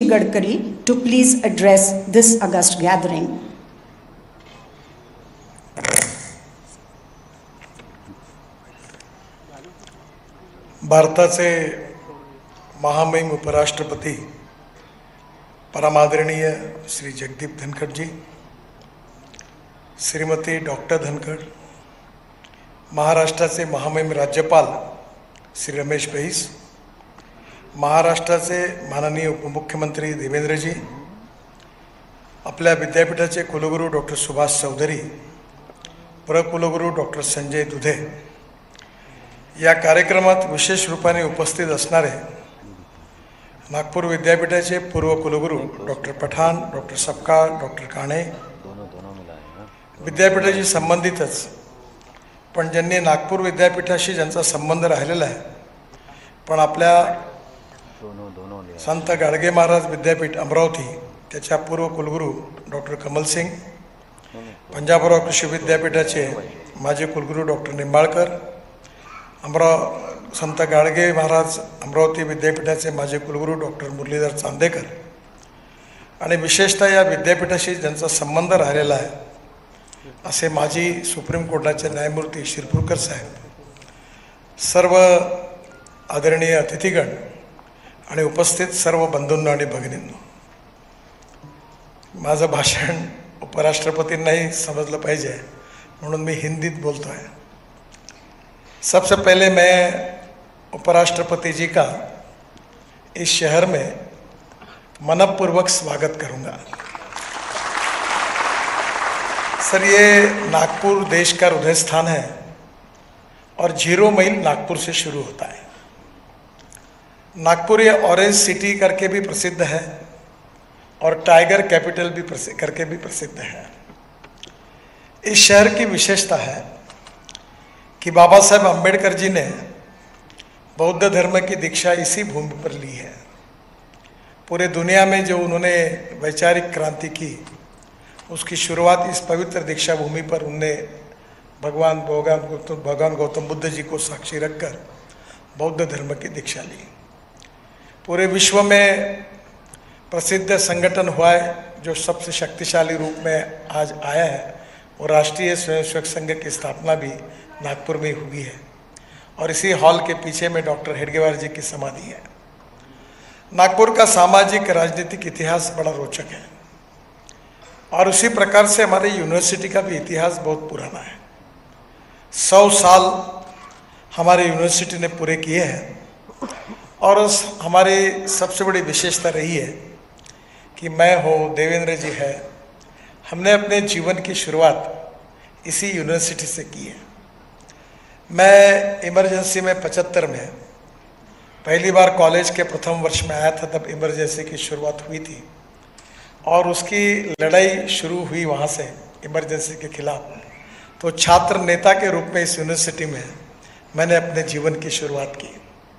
Gadkari to please address this august gathering. भारताचे महामहिम उपराष्ट्रपति परमादरणीय श्री जगदीप धनखड़ जी, श्रीमती डॉक्टर धनखड़, महाराष्ट्राचे महामहिम राज्यपाल श्री रमेश बैस, महाराष्ट्राचे माननीय उपमुख्यमंत्री देवेंद्रजी, आपल्या विद्यापीठाचे कुलगुरू डॉक्टर सुभाष चौधरी, प्रकुलगुरू डॉक्टर संजय दुधे, या कार्यक्रमात विशेष रूपाने उपस्थित असणारे नागपूर विद्यापीठाचे पूर्व कुलगुरू doctor Pathan, doctor Sapkal, doctor Kane, विद्यापीठाशी संबंधितच पण ज्यांनी नागपूर विद्यापीठाशी ज्यांचा संबंध राहिलेला आहे, पण आपल्या संत गाडगे महाराज विद्यापीठ अमरावती त्याच्या पूर्व कुलगुरू डॉक्टर कमल सिंग, पंजाबराव कृषी विद्यापीठाचे माजी कुलगुरू डॉक्टर निंबाळकर, संत गाडगे महाराज अमरावती विद्यापीठाचे माजी कुलगुरू डॉक्टर मुरलीधर चांदेकर आणि विशेषतः या विद्यापीठाशी ज्यांचा संबंध राहिलेला आहे असे माजी सुप्रीम कोर्टाचे न्यायमूर्ती शिरपूरकर साहेब, सर्व आदरणीय अतिथीगण आणि उपस्थित सर्व बंधूंनो आणि भगिनींनो, माझं भाषण उपराष्ट्रपतींनाही समजलं पाहिजे म्हणून मी हिंदीत बोलतो है। सबसे पहले मैं उपराष्ट्रपति जी का इस शहर में मनपूर्वक स्वागत करूंगा। सर, ये नागपुर देश का हृदय स्थान है और 0 मील नागपुर से शुरू होता है। नागपुर ये ऑरेंज सिटी करके भी प्रसिद्ध है और टाइगर कैपिटल भी करके भी प्रसिद्ध है। इस शहर की विशेषता है कि बाबा साहेब अम्बेडकर जी ने बौद्ध धर्म की दीक्षा इसी भूमि पर ली है। पूरे दुनिया में जो उन्होंने वैचारिक क्रांति की, उसकी शुरुआत इस पवित्र दीक्षा भूमि पर उनने भगवान गौतम बुद्ध जी को साक्षी रखकर बौद्ध धर्म की दीक्षा ली। पूरे विश्व में प्रसिद्ध संगठन हुआ है जो सबसे शक्तिशाली रूप में आज आया है, और राष्ट्रीय स्वयंसेवक संघ की स्थापना भी नागपुर में हुई है और इसी हॉल के पीछे में डॉक्टर हेडगेवार जी की समाधि है। नागपुर का सामाजिक राजनीतिक इतिहास बड़ा रोचक है और उसी प्रकार से हमारे यूनिवर्सिटी का भी इतिहास बहुत पुराना है। 100 साल हमारे यूनिवर्सिटी ने पूरे किए हैं और उस हमारी सबसे बड़ी विशेषता रही है कि मैं हो, देवेंद्र जी है, हमने अपने जीवन की शुरुआत इसी यूनिवर्सिटी से की है। मैं इमरजेंसी में 75 में पहली बार कॉलेज के प्रथम वर्ष में आया था, तब इमरजेंसी की शुरुआत हुई थी और उसकी लड़ाई शुरू हुई वहाँ से इमरजेंसी के खिलाफ। तो छात्र नेता के रूप में इस यूनिवर्सिटी में मैंने अपने जीवन की शुरुआत की।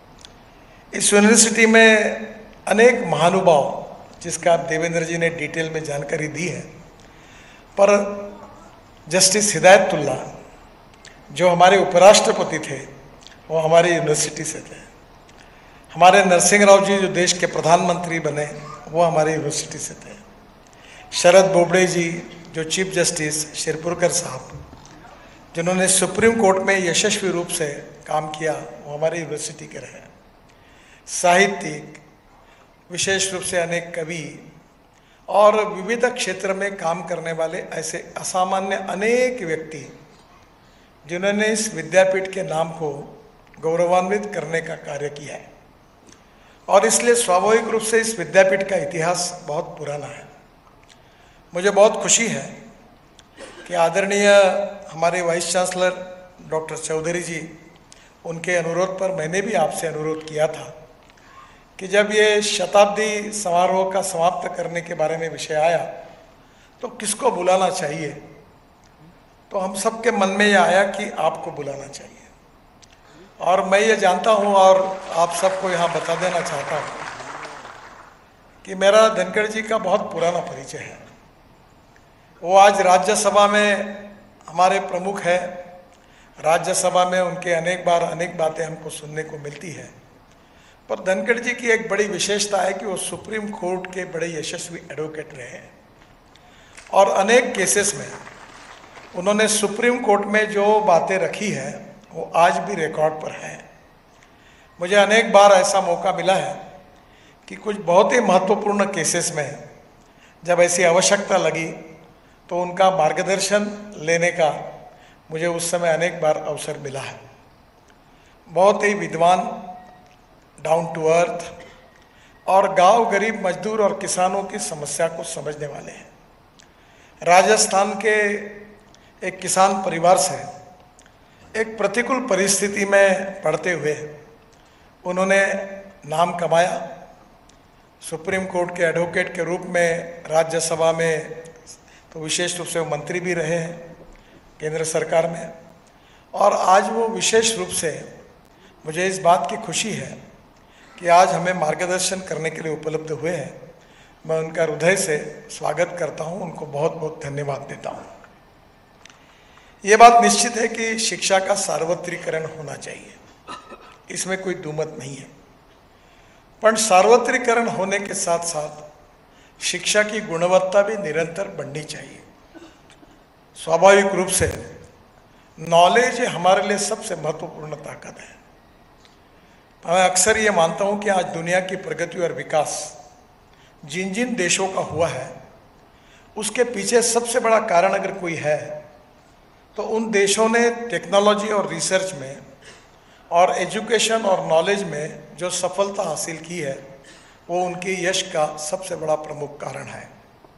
इस यूनिवर्सिटी में अनेक महानुभाव, जिसका देवेंद्र जी ने डिटेल में जानकारी दी है, पर जस्टिस हिदायतुल्ला जो हमारे उपराष्ट्रपति थे वो हमारी यूनिवर्सिटी से थे। हमारे नरसिंह राव जी जो देश के प्रधानमंत्री बने वो हमारी यूनिवर्सिटी से थे। शरद बोबड़े जी जो चीफ जस्टिस शिरपुरकर साहब, जिन्होंने सुप्रीम कोर्ट में यशस्वी रूप से काम किया, वो हमारी यूनिवर्सिटी के रहे। साहित्यिक, विशेष रूप से अनेक कवि और विविध क्षेत्र में काम करने वाले ऐसे असामान्य अनेक व्यक्ति जिन्होंने इस विद्यापीठ के नाम को गौरवान्वित करने का कार्य किया है और इसलिए स्वाभाविक रूप से इस विद्यापीठ का इतिहास बहुत पुराना है। मुझे बहुत खुशी है कि आदरणीय हमारे vice chancellor doctor Chaudhari ji, उनके अनुरोध पर मैंने भी आपसे अनुरोध किया था कि जब ये शताब्दी समारोह का समाप्त करने के बारे में विषय आया तो किसको बुलाना चाहिए, तो हम सबके मन में ये आया कि आपको बुलाना चाहिए। और मैं ये जानता हूँ और आप सबको यहाँ बता देना चाहता हूँ कि मेरा धनखड़ जी का बहुत पुराना परिचय है। वो आज राज्यसभा में हमारे प्रमुख है। राज्यसभा में उनके अनेक बार अनेक बातें हमको सुनने को मिलती है। पर धनखड़ जी की एक बड़ी विशेषता है कि वो सुप्रीम कोर्ट के बड़े यशस्वी एडवोकेट रहे हैं और अनेक केसेस में उन्होंने सुप्रीम कोर्ट में जो बातें रखी है वो आज भी रिकॉर्ड पर हैं। मुझे अनेक बार ऐसा मौका मिला है कि कुछ बहुत ही महत्वपूर्ण केसेस में जब ऐसी आवश्यकता लगी तो उनका मार्गदर्शन लेने का मुझे उस समय अनेक बार अवसर मिला है। बहुत ही विद्वान, डाउन टू अर्थ और गांव गरीब मजदूर और किसानों की समस्या को समझने वाले हैं। राजस्थान के एक किसान परिवार से एक प्रतिकूल परिस्थिति में पड़ते हुए उन्होंने नाम कमाया। सुप्रीम कोर्ट के एडवोकेट के रूप में राज्यसभा में तो विशेष रूप से वो मंत्री भी रहे हैं केंद्र सरकार में, और आज वो विशेष रूप से मुझे इस बात की खुशी है कि आज हमें मार्गदर्शन करने के लिए उपलब्ध हुए हैं। मैं उनका हृदय से स्वागत करता हूं, उनको बहुत बहुत धन्यवाद देता हूं। ये बात निश्चित है कि शिक्षा का सार्वत्रिकरण होना चाहिए, इसमें कोई दुमत नहीं है, पर सार्वत्रिकरण होने के साथ साथ शिक्षा की गुणवत्ता भी निरंतर बढ़नी चाहिए। स्वाभाविक रूप से नॉलेज हमारे लिए सबसे महत्वपूर्ण ताकत है। मैं अक्सर ये मानता हूँ कि आज दुनिया की प्रगति और विकास जिन जिन देशों का हुआ है उसके पीछे सबसे बड़ा कारण अगर कोई है तो उन देशों ने टेक्नोलॉजी और रिसर्च में और एजुकेशन और नॉलेज में जो सफलता हासिल की है वो उनके यश का सबसे बड़ा प्रमुख कारण है।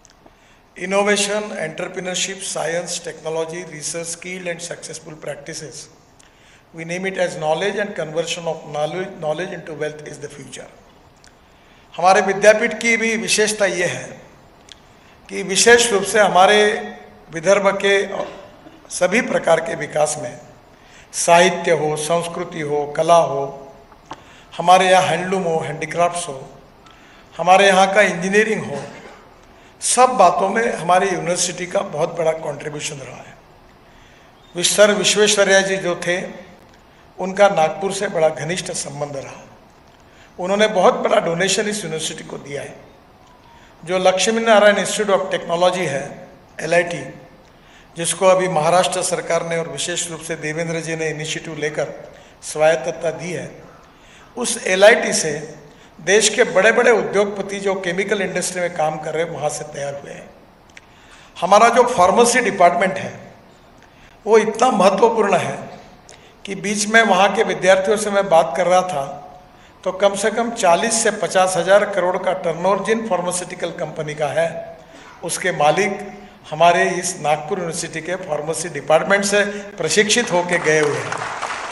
Innovation, entrepreneurship, science, technology, research, skill and successful practices, we name it as knowledge and conversion of knowledge into wealth is the future। हमारे विद्यापीठ की भी विशेषता ये है कि विशेष रूप से हमारे विदर्भ के सभी प्रकार के विकास में साहित्य हो, संस्कृति हो, कला हो, हमारे यहाँ हैंडलूम हो, हैंडीक्राफ्ट्स हो, हमारे यहाँ का इंजीनियरिंग हो, सब बातों में हमारी यूनिवर्सिटी का बहुत बड़ा कंट्रीब्यूशन रहा है। सर विश्वेश्वरैया जी जो थे उनका नागपुर से बड़ा घनिष्ठ संबंध रहा। उन्होंने बहुत बड़ा डोनेशन इस यूनिवर्सिटी को दिया है। जो Laxmi Narayan institute of technology है, LIT, जिसको अभी महाराष्ट्र सरकार ने और विशेष रूप से देवेंद्र जी ने इनिशिएटिव लेकर स्वायत्तता दी है, उस LIT से देश के बड़े बड़े उद्योगपति जो केमिकल इंडस्ट्री में काम कर रहे हैं वहाँ से तैयार हुए हैं। हमारा जो फार्मेसी डिपार्टमेंट है वो इतना महत्वपूर्ण है कि बीच में वहाँ के विद्यार्थियों से मैं बात कर रहा था तो कम से कम 40 से 50 हज़ार करोड़ का टर्नओवर जिन फार्मास्यूटिकल कंपनी का है उसके मालिक हमारे इस नागपुर यूनिवर्सिटी के फार्मेसी डिपार्टमेंट से प्रशिक्षित होकर गए हुए हैं।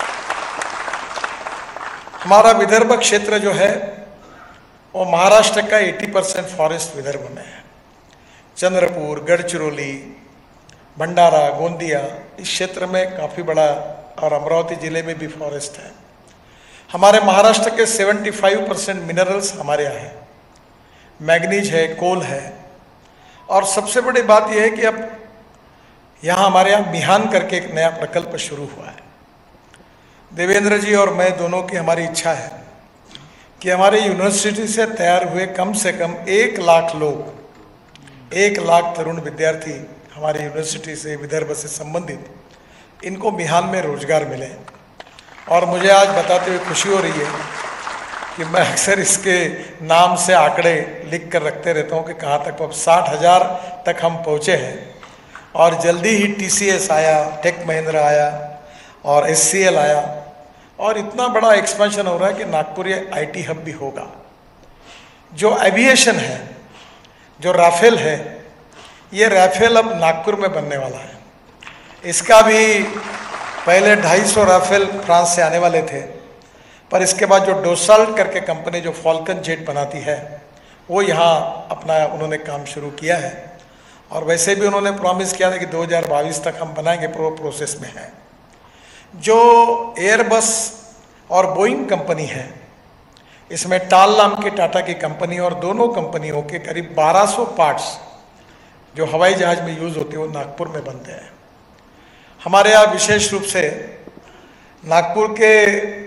हमारा विदर्भ क्षेत्र जो है वो महाराष्ट्र का 80% फॉरेस्ट विदर्भ में है। चंद्रपुर, गढ़चिरौली, भंडारा, गोंदिया, इस क्षेत्र में काफ़ी बड़ा, और अमरावती जिले में भी फॉरेस्ट है। हमारे महाराष्ट्र के 75% मिनरल्स हमारे यहाँ है, मैग्नीज है, कोल है, और सबसे बड़ी बात यह है कि अब यहाँ हमारे यहाँ मिहान करके एक नया प्रकल्प शुरू हुआ है। देवेंद्र जी और मैं दोनों की हमारी इच्छा है कि हमारी यूनिवर्सिटी से तैयार हुए कम से कम 1 लाख लोग, 1 लाख तरुण विद्यार्थी हमारी यूनिवर्सिटी से, विदर्भ से संबंधित, इनको मिहान में रोजगार मिले। और मुझे आज बताते हुए खुशी हो रही है कि मैं अक्सर इसके नाम से आंकड़े लिख कर रखते रहता हूँ कि कहाँ तक, अब 60,000 तक हम पहुँचे हैं, और जल्दी ही TCS आया, टेक महिंद्रा आया और SCL आया, और इतना बड़ा एक्सपेंशन हो रहा है कि नागपुर ये IT हब भी होगा। जो एविएशन है, जो राफेल है, ये राफेल अब नागपुर में बनने वाला है। इसका भी पहले 250 राफेल फ्रांस से आने वाले थे, पर इसके बाद जो डोसाल्ट करके कंपनी जो फॉल्कन जेट बनाती है वो यहाँ अपना उन्होंने काम शुरू किया है, और वैसे भी उन्होंने प्रॉमिस किया था कि 2022 तक हम बनाएंगे, प्रोसेस में है। जो एयरबस और बोइंग कंपनी है, इसमें टाल नाम की टाटा की कंपनी और दोनों कंपनियों के करीब 1200 पार्ट्स जो हवाई जहाज में यूज़ होते हैं वो नागपुर में बनते हैं। हमारे यहाँ विशेष रूप से नागपुर के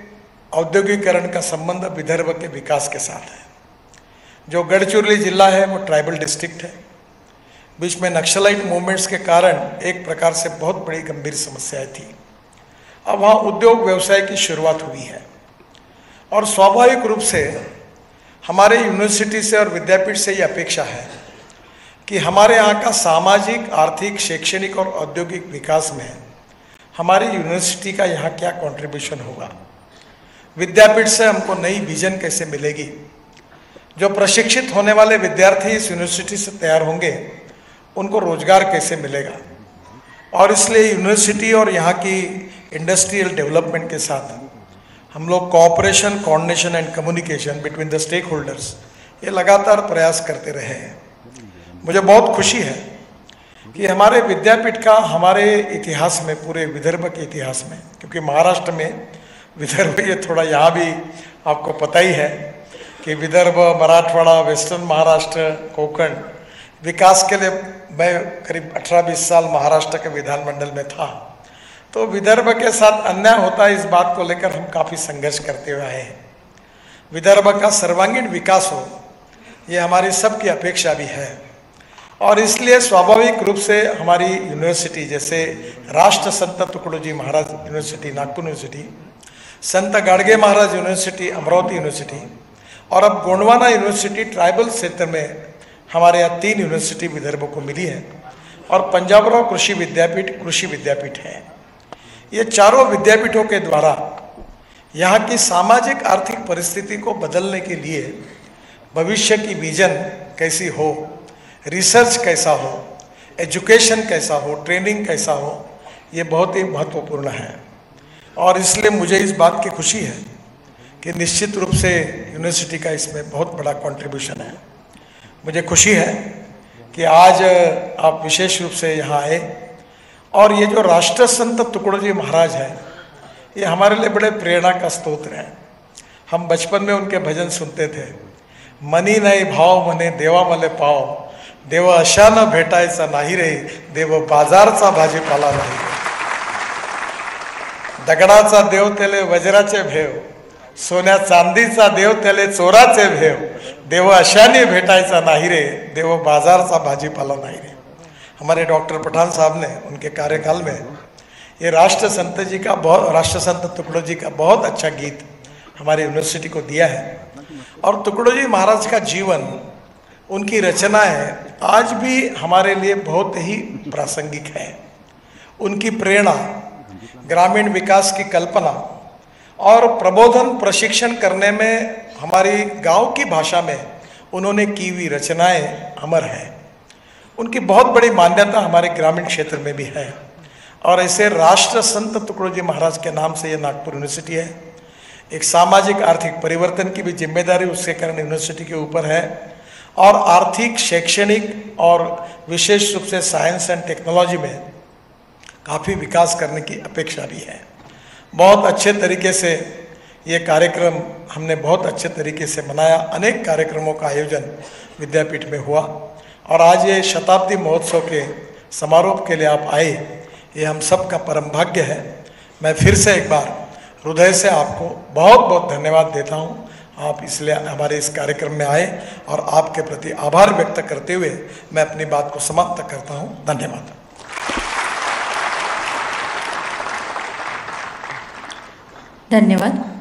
औद्योगिकरण का संबंध विदर्भ के विकास के साथ है। जो गढ़चिरौली जिला है वो ट्राइबल डिस्ट्रिक्ट है। बीच में नक्सलाइट मूवमेंट्स के कारण एक प्रकार से बहुत बड़ी गंभीर समस्याएं थी। अब वहाँ उद्योग व्यवसाय की शुरुआत हुई है और स्वाभाविक रूप से हमारे यूनिवर्सिटी से और विद्यापीठ से ये अपेक्षा है कि हमारे यहाँ का सामाजिक, आर्थिक, शैक्षणिक और औद्योगिक विकास में हमारी यूनिवर्सिटी का यहाँ क्या कंट्रीब्यूशन होगा। विद्यापीठ से हमको नई विजन कैसे मिलेगी, जो प्रशिक्षित होने वाले विद्यार्थी इस यूनिवर्सिटी से तैयार होंगे उनको रोजगार कैसे मिलेगा। और इसलिए यूनिवर्सिटी और यहाँ की इंडस्ट्रियल डेवलपमेंट के साथ हम लोग cooperation, coordination and communication between the stakeholders ये लगातार प्रयास करते रहे हैं। मुझे बहुत खुशी है कि हमारे विद्यापीठ का हमारे इतिहास में, पूरे विदर्भ के इतिहास में, क्योंकि महाराष्ट्र में विदर्भ ये थोड़ा यहाँ भी आपको पता ही है कि विदर्भ, मराठवाड़ा, वेस्टर्न महाराष्ट्र, कोंकण विकास के लिए मैं करीब 18-20 साल महाराष्ट्र के विधानमंडल में था। तो विदर्भ के साथ अन्याय होता है, इस बात को लेकर हम काफ़ी संघर्ष करते हुए आए हैं। विदर्भ का सर्वांगीण विकास हो ये हमारी सबकी अपेक्षा भी है और इसलिए स्वाभाविक रूप से हमारी यूनिवर्सिटी, जैसे Rashtra Sant Tukdoji Maharaj university Nagpur university, Sant Gadge Maharaj university Amravati university और अब गोंडवाना यूनिवर्सिटी ट्राइबल क्षेत्र में हमारे यहाँ 3 यूनिवर्सिटी विदर्भ को मिली है और पंजाबराव कृषि विद्यापीठ है। ये चारों विद्यापीठों के द्वारा यहाँ की सामाजिक आर्थिक परिस्थिति को बदलने के लिए भविष्य की विजन कैसी हो, रिसर्च कैसा हो, एजुकेशन कैसा हो, ट्रेनिंग कैसा हो, ये बहुत ही महत्वपूर्ण है। और इसलिए मुझे इस बात की खुशी है कि निश्चित रूप से यूनिवर्सिटी का इसमें बहुत बड़ा कंट्रीब्यूशन है। मुझे खुशी है कि आज आप विशेष रूप से यहाँ आए और ये जो राष्ट्र संत तुकडोजी महाराज है ये हमारे लिए बड़े प्रेरणा का स्तोत्र है। हम बचपन में उनके भजन सुनते थे, मनी नाही भाव मने देवा मले पाव, देव अशा न भेटायचा नाही रे, देव बाजारचा भाजीपाला नाही रे, दगडाचा देव त्याले वज्राचे भेव, सोन्या चांदीचा देव त्याले चोराचे भेव, देव अशाने भेटायचा नाही रे, देव बाजारचा भाजीपाला नाही रे। हमारे डॉक्टर पठान साहब ने उनके कार्यकाल में ये राष्ट्र संत तुकडोजी का बहुत अच्छा गीत हमारे यूनिवर्सिटी को दिया है। और तुकडोजी महाराज का जीवन, उनकी रचनाएं आज भी हमारे लिए बहुत ही प्रासंगिक है। उनकी प्रेरणा, ग्रामीण विकास की कल्पना और प्रबोधन प्रशिक्षण करने में हमारी गांव की भाषा में उन्होंने की हुई रचनाएं अमर हैं। उनकी बहुत बड़ी मान्यता हमारे ग्रामीण क्षेत्र में भी है और ऐसे राष्ट्र संत तुकडोजी महाराज के नाम से ये नागपुर यूनिवर्सिटी है। एक सामाजिक आर्थिक परिवर्तन की भी जिम्मेदारी उसके कारण यूनिवर्सिटी के ऊपर है और आर्थिक, शैक्षणिक और विशेष रूप से साइंस एंड टेक्नोलॉजी में काफ़ी विकास करने की अपेक्षा भी है। बहुत अच्छे तरीके से ये कार्यक्रम हमने बहुत अच्छे तरीके से मनाया। अनेक कार्यक्रमों का आयोजन विद्यापीठ में हुआ और आज ये शताब्दी महोत्सव के समारोह के लिए आप आए, ये हम सब का परम भाग्य है। मैं फिर से एक बार हृदय से आपको बहुत बहुत धन्यवाद देता हूँ। आप इसलिए हमारे इस कार्यक्रम में आए और आपके प्रति आभार व्यक्त करते हुए मैं अपनी बात को समाप्त करता हूँ। धन्यवाद। धन्यवाद।